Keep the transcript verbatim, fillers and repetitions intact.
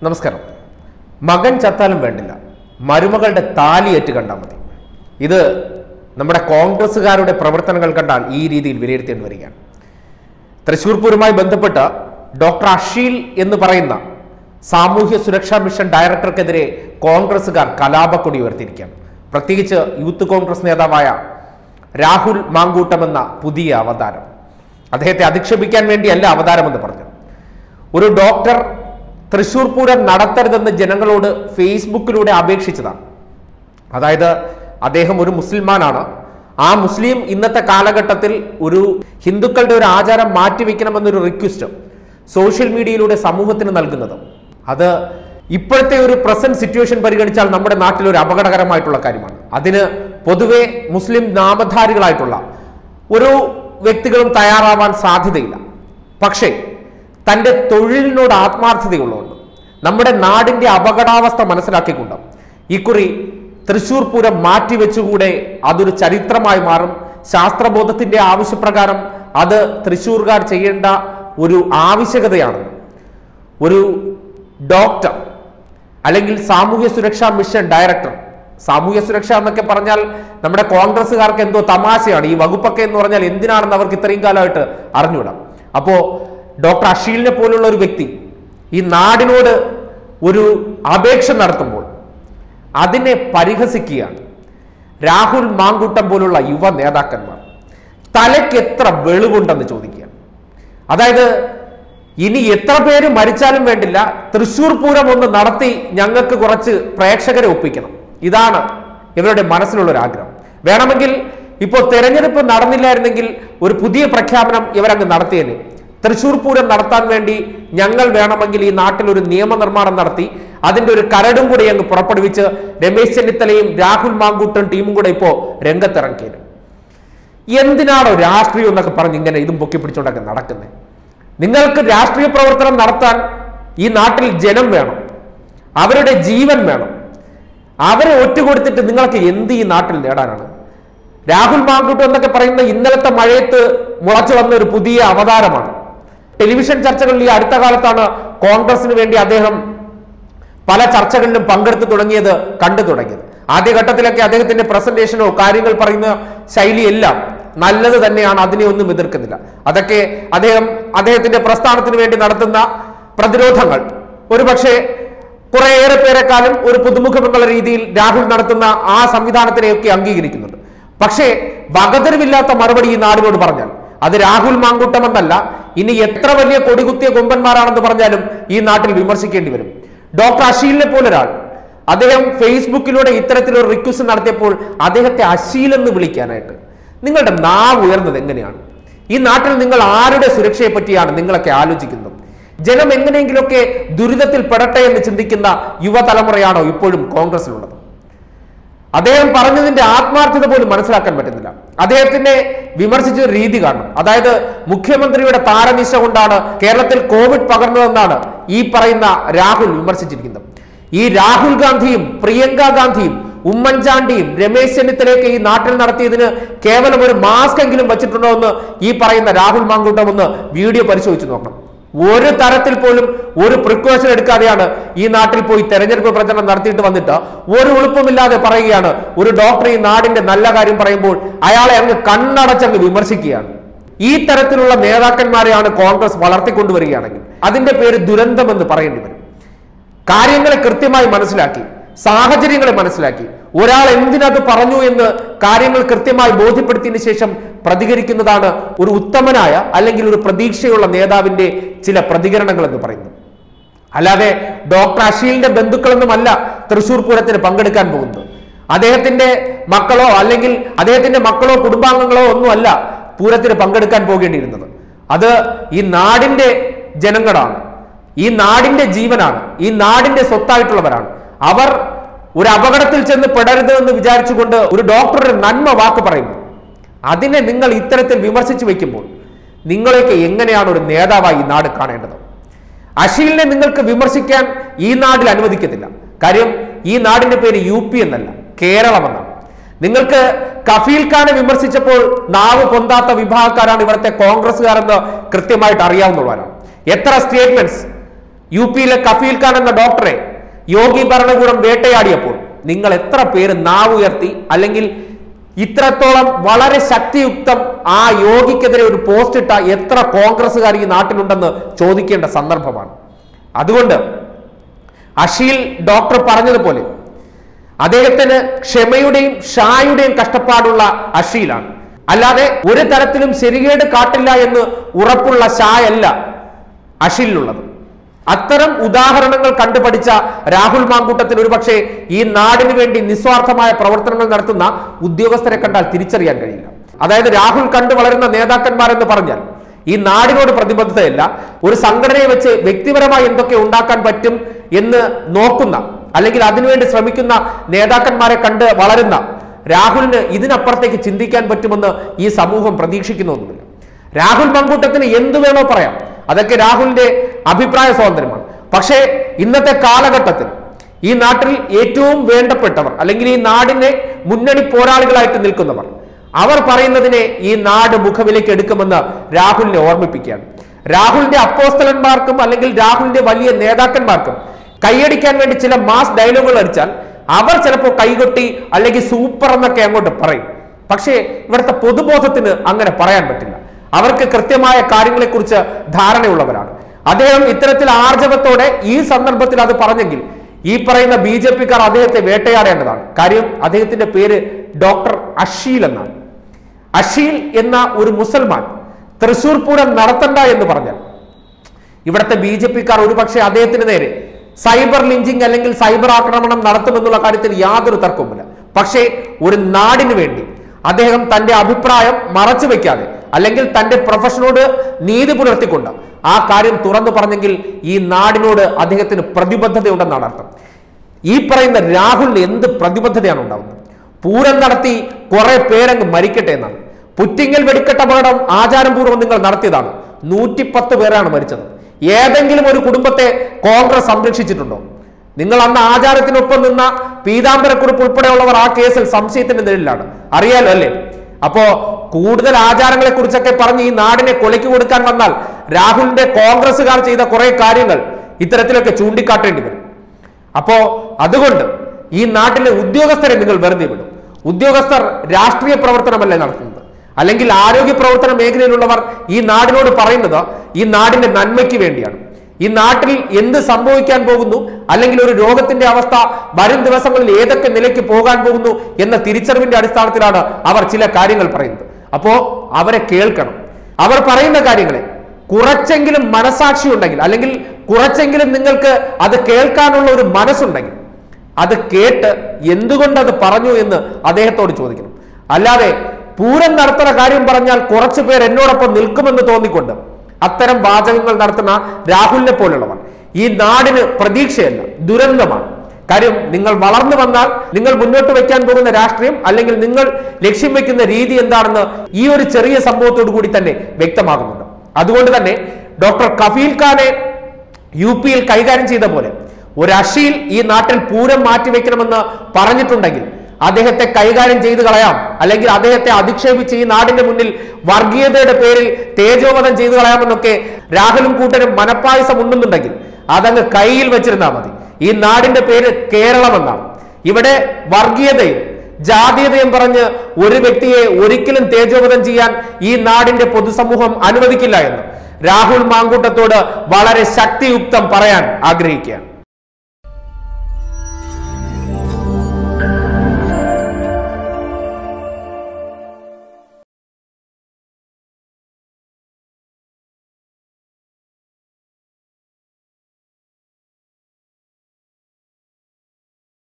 നമസ്കാരം. മകൻ ചത്താലും വേണ്ടില്ല, മരുമകളുടെ താലിയേറ്റ് കണ്ടാൽ മതി. ഇത് നമ്മുടെ കോൺഗ്രസ്സുകാരുടെ പ്രവർത്തനങ്ങൾ കണ്ടാൽ ഈ രീതിയിൽ വിലയിരുത്തേണ്ടി വരികയാണ്. തൃശൂർ പൂരവുമായി ബന്ധപ്പെട്ട് ഡോക്ടർ അഷീൽ എന്ന് പറയുന്ന സാമൂഹ്യ സുരക്ഷാ മിഷൻ ഡയറക്ടർക്കെതിരെ കോൺഗ്രസ്സുകാർ കലാപക്കൊടി ഉയർത്തിയിരിക്കുകയാണ്. പ്രത്യേകിച്ച് യൂത്ത് കോൺഗ്രസ് നേതാവായ രാഹുൽ മാങ്കൂട്ടം എന്ന പുതിയ അവതാരം. അദ്ദേഹത്തെ അധിക്ഷേപിക്കാൻ വേണ്ടിയല്ല അവതാരമെന്ന് പറഞ്ഞു. ഒരു ഡോക്ടർ തൃശൂർ പൂരം നടത്തരുതെന്ന് ജനങ്ങളോട് ഫേസ്ബുക്കിലൂടെ അപേക്ഷിച്ചതാണ്. അതായത് അദ്ദേഹം ഒരു മുസ്ലിമാനാണ്. ആ മുസ്ലിം ഇന്നത്തെ കാലഘട്ടത്തിൽ ഒരു ഹിന്ദുക്കളുടെ ഒരു ആചാരം മാറ്റിവെക്കണമെന്നൊരു റിക്വസ്റ്റ് സോഷ്യൽ മീഡിയയിലൂടെ സമൂഹത്തിന് നൽകുന്നത്, അത് ഇപ്പോഴത്തെ ഒരു പ്രസന്റ് സിറ്റുവേഷൻ പരിഗണിച്ചാൽ നമ്മുടെ നാട്ടിൽ ഒരു അപകടകരമായിട്ടുള്ള കാര്യമാണ്. അതിന് പൊതുവെ മുസ്ലിം നാമധാരികളായിട്ടുള്ള ഒരു വ്യക്തികളും തയ്യാറാവാൻ സാധ്യതയില്ല. പക്ഷേ തൻ്റെ തൊഴിലിനോട് ആത്മാർത്ഥതയുള്ളതുകൊണ്ട്, നമ്മുടെ നാടിൻ്റെ അപകടാവസ്ഥ മനസ്സിലാക്കിക്കൊണ്ട് ഇക്കുറി തൃശൂർ പൂരം മാറ്റിവെച്ചുകൂടെ, അതൊരു ചരിത്രമായി മാറും. ശാസ്ത്രബോധത്തിൻ്റെ ആവശ്യപ്രകാരം അത് തൃശ്ശൂർകാർ ചെയ്യേണ്ട ഒരു ആവശ്യകതയാണ്. ഒരു ഡോക്ടർ അല്ലെങ്കിൽ സാമൂഹ്യ സുരക്ഷാ മിഷൻ ഡയറക്ടർ, സാമൂഹ്യ സുരക്ഷ എന്നൊക്കെ പറഞ്ഞാൽ നമ്മുടെ കോൺഗ്രസ്സുകാർക്ക് എന്തോ തമാശയാണ്. ഈ വകുപ്പൊക്കെ എന്ന് പറഞ്ഞാൽ എന്തിനാണെന്ന് അവർക്ക് ഇത്രയും കാലമായിട്ട് അറിഞ്ഞുകൂടാം. അപ്പോൾ ഡോക്ടർ അഷീലിനെ പോലുള്ള ഒരു വ്യക്തി ഈ നാടിനോട് ഒരു അപേക്ഷ നടത്തുമ്പോൾ അതിനെ പരിഹസിക്കുകയാണ് രാഹുൽ മാങ്കൂട്ടം പോലുള്ള യുവ നേതാക്കന്മാർ. തലയ്ക്ക് എത്ര വെളിവുണ്ടെന്ന് ചോദിക്കുകയാണ്. അതായത് ഇനി എത്ര പേര് മരിച്ചാലും വേണ്ടില്ല, തൃശൂർ പൂരം ഒന്ന് നടത്തി ഞങ്ങൾക്ക് കുറച്ച് പ്രേക്ഷകരെ ഒപ്പിക്കണം. ഇതാണ് ഇവരുടെ മനസ്സിലുള്ള ഒരു ആഗ്രഹം. വേണമെങ്കിൽ ഇപ്പോൾ തെരഞ്ഞെടുപ്പ് നടന്നില്ലായിരുന്നെങ്കിൽ ഒരു പുതിയ പ്രഖ്യാപനം ഇവരങ്ങ് നടത്തിയേനെ. തൃശൂർ പൂരം നടത്താൻ വേണ്ടി ഞങ്ങൾ വേണമെങ്കിൽ ഈ നാട്ടിൽ ഒരു നിയമനിർമ്മാണം നടത്തി അതിന്റെ ഒരു കരടും കൂടി അങ്ങ് പുറപ്പെടുവിച്ച് രമേശ് ചെന്നിത്തലയും രാഹുൽ മാങ്കൂട്ടും ടീമും കൂടെ ഇപ്പോ രംഗത്തിറക്കിയത്. എന്തിനാണോ രാഷ്ട്രീയം എന്നൊക്കെ പറഞ്ഞ് ഇങ്ങനെ ഇതും പൊക്കി പിടിച്ചുകൊണ്ടൊക്കെ നടക്കുന്നത്? നിങ്ങൾക്ക് രാഷ്ട്രീയ പ്രവർത്തനം നടത്താൻ ഈ നാട്ടിൽ ജനം വേണം, അവരുടെ ജീവൻ വേണം. അവരെ ഒറ്റുകൊടുത്തിട്ട് നിങ്ങൾക്ക് എന്ത് ഈ നാട്ടിൽ നേടാനാണ്? രാഹുൽ മാങ്കൂട്ടം എന്നൊക്കെ പറയുന്ന ഇന്നലത്തെ മഴയത്ത് മുളച്ചു വന്ന ഒരു പുതിയ അവതാരമാണ്. ടെലിവിഷൻ ചർച്ചകളിൽ ഈ അടുത്ത കാലത്താണ് കോൺഗ്രസിന് വേണ്ടി അദ്ദേഹം പല ചർച്ചകളിലും പങ്കെടുത്തു തുടങ്ങിയത്, കണ്ടു തുടങ്ങിയത്. ആദ്യഘട്ടത്തിലൊക്കെ അദ്ദേഹത്തിന്റെ പ്രസന്റേഷനോ കാര്യങ്ങൾ പറയുന്ന ശൈലിയെല്ലാം നല്ലത് തന്നെയാണ്, അതിനെ ഒന്നും എതിർക്കുന്നില്ല. അതൊക്കെ അദ്ദേഹം അദ്ദേഹത്തിന്റെ പ്രസ്ഥാനത്തിന് വേണ്ടി നടത്തുന്ന പ്രതിരോധങ്ങൾ ഒരുപക്ഷെ കുറേയേറെ പേരെക്കാളും ഒരു പുതുമുഖം എന്നുള്ള രീതിയിൽ രാഹുൽ നടത്തുന്ന ആ സംവിധാനത്തിനെയൊക്കെ അംഗീകരിക്കുന്നുണ്ട്. പക്ഷേ വകതിരിവില്ലാത്ത മറുപടി ഈ നാടിനോട് പറഞ്ഞാൽ അത് രാഹുൽ മാങ്കൂട്ടം എന്നല്ല, ഇനി എത്ര വലിയ കൊടികുത്തിയ കൊമ്പന്മാരാണെന്ന് പറഞ്ഞാലും ഈ നാട്ടിൽ വിമർശിക്കേണ്ടി വരും. ഡോക്ടർ അഷീലിനെ പോലൊരാൾ അദ്ദേഹം ഫേസ്ബുക്കിലൂടെ ഇത്തരത്തിലൊരു റിക്വസ്റ്റ് നടത്തിയപ്പോൾ അദ്ദേഹത്തെ അഷീൽ എന്ന് വിളിക്കാനായിട്ട് നിങ്ങളുടെ നാവ് ഉയർന്നത് എങ്ങനെയാണ്? ഈ നാട്ടിൽ നിങ്ങൾ ആരുടെ സുരക്ഷയെ പറ്റിയാണ് നിങ്ങളൊക്കെ ആലോചിക്കുന്നത്? ജനം എങ്ങനെയെങ്കിലുമൊക്കെ ദുരിതത്തിൽ പെടട്ടെ എന്ന് ചിന്തിക്കുന്ന യുവതലമുറയാണോ ഇപ്പോഴും കോൺഗ്രസിലുള്ളത്? അദ്ദേഹം പറഞ്ഞതിന്റെ ആത്മാർത്ഥത പോലും മനസ്സിലാക്കാൻ പറ്റുന്നില്ല. അദ്ദേഹത്തിനെ വിമർശിച്ച ഒരു രീതി കാണണം. അതായത് മുഖ്യമന്ത്രിയുടെ താരനിശ കൊണ്ടാണ് കേരളത്തിൽ കോവിഡ് പകർന്നതെന്നാണ് ഈ പറയുന്ന രാഹുൽ വിമർശിച്ചിരിക്കുന്നത്. ഈ രാഹുൽ ഗാന്ധിയും പ്രിയങ്ക ഗാന്ധിയും ഉമ്മൻചാണ്ടിയും രമേശ് ചെന്നിത്തലയൊക്കെ ഈ നാട്ടിൽ നടത്തിയതിന് കേവലം ഒരു മാസ്ക് എങ്കിലും വെച്ചിട്ടുണ്ടോ എന്ന് ഈ പറയുന്ന രാഹുൽ മാങ്കൂട്ടം ഒന്ന് വീഡിയോ പരിശോധിച്ച് നോക്കണം. ഒരു തരത്തിൽ പോലും ഒരു പ്രിക്കോഷൻ എടുക്കാതെയാണ് ഈ നാട്ടിൽ പോയി തെരഞ്ഞെടുപ്പ് പ്രചരണം നടത്തിയിട്ട് വന്നിട്ട് ഒരു എളുപ്പമില്ലാതെ പറയുകയാണ് ഒരു ഡോക്ടർ ഈ നാടിന്റെ നല്ല കാര്യം പറയുമ്പോൾ അയാളെ അങ്ങ് കണ്ണടച്ചങ്ങ് വിമർശിക്കുകയാണ്. ഈ തരത്തിലുള്ള നേതാക്കന്മാരെയാണ് കോൺഗ്രസ് വളർത്തിക്കൊണ്ടുവരികയാണെങ്കിൽ അതിന്റെ പേര് ദുരന്തമെന്ന് പറയേണ്ടി വരും. കാര്യങ്ങളെ കൃത്യമായി മനസ്സിലാക്കി, സാഹചര്യങ്ങളെ മനസ്സിലാക്കി, ഒരാൾ എന്തിനത് പറഞ്ഞു എന്ന് കാര്യങ്ങൾ കൃത്യമായി ബോധ്യപ്പെടുത്തിയതിനു ശേഷം പ്രതികരിക്കുന്നതാണ് ഒരു ഉത്തമനായ അല്ലെങ്കിൽ ഒരു പ്രതീക്ഷയുള്ള നേതാവിന്റെ ചില പ്രതികരണങ്ങൾ എന്ന് പറയുന്നത്. അല്ലാതെ ഡോക്ടർ അഷീലിന്റെ ബന്ധുക്കളൊന്നുമല്ല തൃശൂർ പൂരത്തിന് പങ്കെടുക്കാൻ പോകുന്നത്. അദ്ദേഹത്തിന്റെ മക്കളോ അല്ലെങ്കിൽ അദ്ദേഹത്തിന്റെ മക്കളോ കുടുംബാംഗങ്ങളോ ഒന്നുമല്ല പൂരത്തിന് പങ്കെടുക്കാൻ പോകേണ്ടിയിരുന്നത്. അത് ഈ നാടിന്റെ ജനങ്ങളാണ്, ഈ നാടിന്റെ ജീവനാണ്, ഈ നാടിന്റെ സ്വത്തായിട്ടുള്ളവരാണ്. അവർ ഒരു അപകടത്തിൽ ചെന്ന് പെടരുത് എന്ന് വിചാരിച്ചുകൊണ്ട് ഒരു ഡോക്ടറുടെ നന്മ വാക്ക് പറയുമ്പോൾ അതിനെ നിങ്ങൾ ഇത്തരത്തിൽ വിമർശിച്ചു വെക്കുമ്പോൾ നിങ്ങളെയൊക്കെ എങ്ങനെയാണ് ഒരു നേതാവായി ഈ നാട് കാണേണ്ടത്? അഷീലിനെ നിങ്ങൾക്ക് വിമർശിക്കാൻ ഈ നാട്ടിൽ അനുവദിക്കത്തില്ല. കാര്യം ഈ നാടിന്റെ പേര് യു പി എന്നല്ല, കേരളം എന്നാണ്. നിങ്ങൾക്ക് കഫീൽ ഖാനെ വിമർശിച്ചപ്പോൾ നാവ് പൊന്താത്ത വിഭാഗക്കാരാണ് ഇവിടുത്തെ കോൺഗ്രസ്സുകാരെന്ന് കൃത്യമായിട്ട് അറിയാവുന്നവരാണ്. എത്ര സ്റ്റേറ്റ്മെന്റ്സ് യു പിയിലെ കഫീൽ ഖാൻ എന്ന ഡോക്ടറെ യോഗി ഭരണകൂടം വേട്ടയാടിയപ്പോൾ നിങ്ങൾ എത്ര പേര് നാവുയർത്തി അല്ലെങ്കിൽ ഇത്രത്തോളം വളരെ ശക്തിയുക്തം ആ യോഗിക്കെതിരെ ഒരു പോസ്റ്റ് ഇട്ട എത്ര കോൺഗ്രസ്സുകാർ ഈ നാട്ടിലുണ്ടെന്ന് ചോദിക്കേണ്ട സന്ദർഭമാണ്. അതുകൊണ്ട് അഷീൽ ഡോക്ടർ പറഞ്ഞതുപോലെ അദ്ദേഹത്തിന് ക്ഷമയുടെയും ഷായുടെയും കഷ്ടപ്പാടുള്ള അഷീലാണ്. അല്ലാതെ ഒരു തരത്തിലും ശരികേട് കാട്ടില്ല എന്ന് ഉറപ്പുള്ള ഷായല്ല അഷീലിനുള്ളത്. അത്തരം ഉദാഹരണങ്ങൾ കണ്ടുപഠിച്ച രാഹുൽ മാങ്കൂട്ടത്തിന് ഒരുപക്ഷെ ഈ നാടിന് വേണ്ടി നിസ്വാർത്ഥമായ പ്രവർത്തനങ്ങൾ നടത്തുന്ന ഉദ്യോഗസ്ഥരെ കണ്ടാൽ തിരിച്ചറിയാൻ കഴിയില്ല. അതായത് രാഹുൽ കണ്ടു വളരുന്ന നേതാക്കന്മാരെന്ന് പറഞ്ഞാൽ ഈ നാടിനോട് പ്രതിബദ്ധതയല്ല, ഒരു സംഘടനയെ വെച്ച് വ്യക്തിപരമായി എന്തൊക്കെ ഉണ്ടാക്കാൻ പറ്റും എന്ന് നോക്കുന്ന അല്ലെങ്കിൽ അതിനുവേണ്ടി ശ്രമിക്കുന്ന നേതാക്കന്മാരെ കണ്ട് വളരുന്ന രാഹുലിന് ഇതിനപ്പുറത്തേക്ക് ചിന്തിക്കാൻ പറ്റുമെന്ന് ഈ സമൂഹം പ്രതീക്ഷിക്കുന്നൊന്നുമില്ല. രാഹുൽ മാങ്കൂട്ടത്തിന് എന്തു വേണോ പറയാം, അതൊക്കെ രാഹുലിന്റെ അഭിപ്രായ സ്വാതന്ത്ര്യമാണ്. പക്ഷേ ഇന്നത്തെ കാലഘട്ടത്തിൽ ഈ നാട്ടിൽ ഏറ്റവും വേണ്ടപ്പെട്ടവർ അല്ലെങ്കിൽ ഈ നാടിനെ മുന്നണി പോരാളികളായിട്ട് നിൽക്കുന്നവർ അവർ പറയുന്നതിനെ ഈ നാട് മുഖവിലേക്ക് എടുക്കുമെന്ന് രാഹുലിനെ ഓർമ്മിപ്പിക്കുകയാണ്. രാഹുലിന്റെ അപ്പോസ്തലന്മാർക്കും അല്ലെങ്കിൽ രാഹുലിന്റെ വലിയ നേതാക്കന്മാർക്കും കൈയടിക്കാൻ വേണ്ടി ചില മാസ് ഡയലോഗുകൾ അടിച്ചാൽ അവർ ചിലപ്പോൾ കൈകൊട്ടി അല്ലെങ്കിൽ സൂപ്പർ എന്നൊക്കെ അങ്ങോട്ട് പറയും. പക്ഷേ ഇവിടുത്തെ പൊതുബോധത്തിന് അങ്ങനെ പറയാൻ പറ്റില്ല. അവർക്ക് കൃത്യമായ കാര്യങ്ങളെക്കുറിച്ച് ധാരണയുള്ളവരാണ്. അദ്ദേഹം ഇത്തരത്തിൽ ആർജവത്തോടെ ഈ സന്ദർഭത്തിൽ അത് പറഞ്ഞെങ്കിൽ ഈ പറയുന്ന ബി ജെ പിക്കാർ അദ്ദേഹത്തെ വേട്ടയാടേണ്ടതാണ്. കാര്യം അദ്ദേഹത്തിന്റെ പേര് ഡോക്ടർ അഷീൽ എന്നാണ്. അഷീൽ എന്ന ഒരു മുസൽമാൻ തൃശൂർ പൂരം നടത്തണ്ട എന്ന് പറഞ്ഞാൽ ഇവിടുത്തെ ബി ജെ പിക്കാർ ഒരുപക്ഷെ അദ്ദേഹത്തിന് നേരെ സൈബർ ലിഞ്ചിങ് അല്ലെങ്കിൽ സൈബർ ആക്രമണം നടത്തുമെന്നുള്ള കാര്യത്തിൽ യാതൊരു തർക്കവുമില്ല. പക്ഷേ ഒരു നാടിന് വേണ്ടി അദ്ദേഹം തന്റെ അഭിപ്രായം മറച്ചു വെക്കാതെ അല്ലെങ്കിൽ തന്റെ പ്രൊഫഷനോട് നീതി പുലർത്തിക്കൊണ്ട് ആ കാര്യം തുറന്നു പറഞ്ഞെങ്കിൽ ഈ നാടിനോട് അദ്ദേഹത്തിന് പ്രതിബദ്ധതയുണ്ടെന്നാണ് അർത്ഥം. ഈ പറയുന്ന രാഹുലിന് എന്ത് പ്രതിബദ്ധതയാണ് ഉണ്ടാവുന്നത്? പൂരം നടത്തി കുറെ പേരങ്ങ് മരിക്കട്ടെ എന്നാണ്. പുറ്റിങ്ങൽ വെടിക്കെട്ട് അപകടം ആചാരപൂർവ്വം നിങ്ങൾ നടത്തിയതാണ്. നൂറ്റിപ്പത്ത് പേരാണ് മരിച്ചത്. ഏതെങ്കിലും ഒരു കുടുംബത്തെ കോൺഗ്രസ് സംരക്ഷിച്ചിട്ടുണ്ടോ? നിങ്ങൾ അന്ന് ആചാരത്തിനൊപ്പം നിന്ന പീതാംബരക്കുറിപ്പ് ഉൾപ്പെടെയുള്ളവർ ആ കേസിൽ സംശയത്തിന്റെ നിഴലിലാണ്. അറിയാലോ അല്ലേ? അപ്പോ കൂടുതൽ ആചാരങ്ങളെ കുറിച്ചൊക്കെ പറഞ്ഞ് ഈ നാടിനെ കൊലയ്ക്ക് കൊടുക്കാൻ വന്നാൽ രാഹുലിന്റെ കോൺഗ്രസ്സുകാർ ചെയ്ത കുറെ കാര്യങ്ങൾ ഇത്തരത്തിലൊക്കെ ചൂണ്ടിക്കാട്ടേണ്ടി വരും. അപ്പോ അതുകൊണ്ട് ഈ നാട്ടിലെ ഉദ്യോഗസ്ഥരെ നിങ്ങൾ വെറുതെ വിടും. ഉദ്യോഗസ്ഥർ രാഷ്ട്രീയ പ്രവർത്തനമല്ലേ നടത്തുന്നത്, അല്ലെങ്കിൽ ആരോഗ്യ പ്രവർത്തന മേഖലയിലുള്ളവർ ഈ നാടിനോട് പറയുന്നത് ഈ നാടിന്റെ നന്മയ്ക്ക് വേണ്ടിയാണ്. ഈ നാട്ടിൽ എന്ത് സംഭവിക്കാൻ പോകുന്നു അല്ലെങ്കിൽ ഒരു രോഗത്തിന്റെ അവസ്ഥ വരും ദിവസങ്ങളിൽ ഏതൊക്കെ നിലയ്ക്ക് പോകാൻ പോകുന്നു എന്ന തിരിച്ചറിവിന്റെ അടിസ്ഥാനത്തിലാണ് അവർ ചില കാര്യങ്ങൾ പറയുന്നത്. അപ്പോ അവരെ കേൾക്കണം. അവർ പറയുന്ന കാര്യങ്ങളെ കുറച്ചെങ്കിലും മനസാക്ഷി ഉണ്ടെങ്കിൽ അല്ലെങ്കിൽ കുറച്ചെങ്കിലും നിങ്ങൾക്ക് അത് കേൾക്കാനുള്ള ഒരു മനസ്സുണ്ടെങ്കിൽ അത് കേട്ട് എന്തുകൊണ്ടത് പറഞ്ഞു എന്ന് അദ്ദേഹത്തോട് ചോദിക്കണം. അല്ലാതെ പൂരം നടത്തുന്ന കാര്യം പറഞ്ഞാൽ കുറച്ചു പേർ എന്നോടൊപ്പം നിൽക്കുമെന്ന് തോന്നിക്കൊണ്ട് അത്തരം വാചകങ്ങൾ നടത്തുന്ന രാഹുലിനെ പോലുള്ളവർ ഈ നാടിന് പ്രതീക്ഷയല്ല, ദുരന്തമാണ്. കാര്യം നിങ്ങൾ വളർന്നു വന്നാൽ നിങ്ങൾ മുന്നോട്ട് വയ്ക്കാൻ പോകുന്ന രാഷ്ട്രീയം അല്ലെങ്കിൽ നിങ്ങൾ ലക്ഷ്യം വെക്കുന്ന രീതി എന്താണെന്ന് ഈ ഒരു ചെറിയ സംഭവത്തോടു കൂടി തന്നെ വ്യക്തമാകുന്നുണ്ട്. അതുകൊണ്ട് തന്നെ ഡോക്ടർ കഫീൽ ഖാനെ യു പിയിൽ കൈകാര്യം ചെയ്ത പോലെ ഒരു അഷീൽ ഈ നാട്ടിൽ പൂരം മാറ്റിവെക്കണമെന്ന് പറഞ്ഞിട്ടുണ്ടെങ്കിൽ അദ്ദേഹത്തെ കൈകാര്യം ചെയ്തു കളയാം, അല്ലെങ്കിൽ അദ്ദേഹത്തെ അധിക്ഷേപിച്ച് ഈ നാടിന്റെ മുന്നിൽ വർഗീയതയുടെ പേരിൽ തേജോവധം ചെയ്തു കളയാമെന്നൊക്കെ രാഹുലും കൂട്ടരും മനപ്പായസം ഉണ്ടെന്നുണ്ടെങ്കിൽ അതങ്ങ് കയ്യിൽ വെച്ചിരുന്നാൽ മതി. ഈ നാടിന്റെ പേര് കേരളം എന്നാണ്. ഇവിടെ വർഗീയതയും ജാതീയതയും പറഞ്ഞ് ഒരു വ്യക്തിയെ ഒരിക്കലും തേജോവധം ചെയ്യാൻ ഈ നാടിന്റെ പൊതുസമൂഹം അനുവദിക്കില്ല എന്ന് രാഹുൽ മാങ്കൂട്ടത്തോട് വളരെ ശക്തിയുക്തം പറയാൻ ആഗ്രഹിക്കുകയാണ്.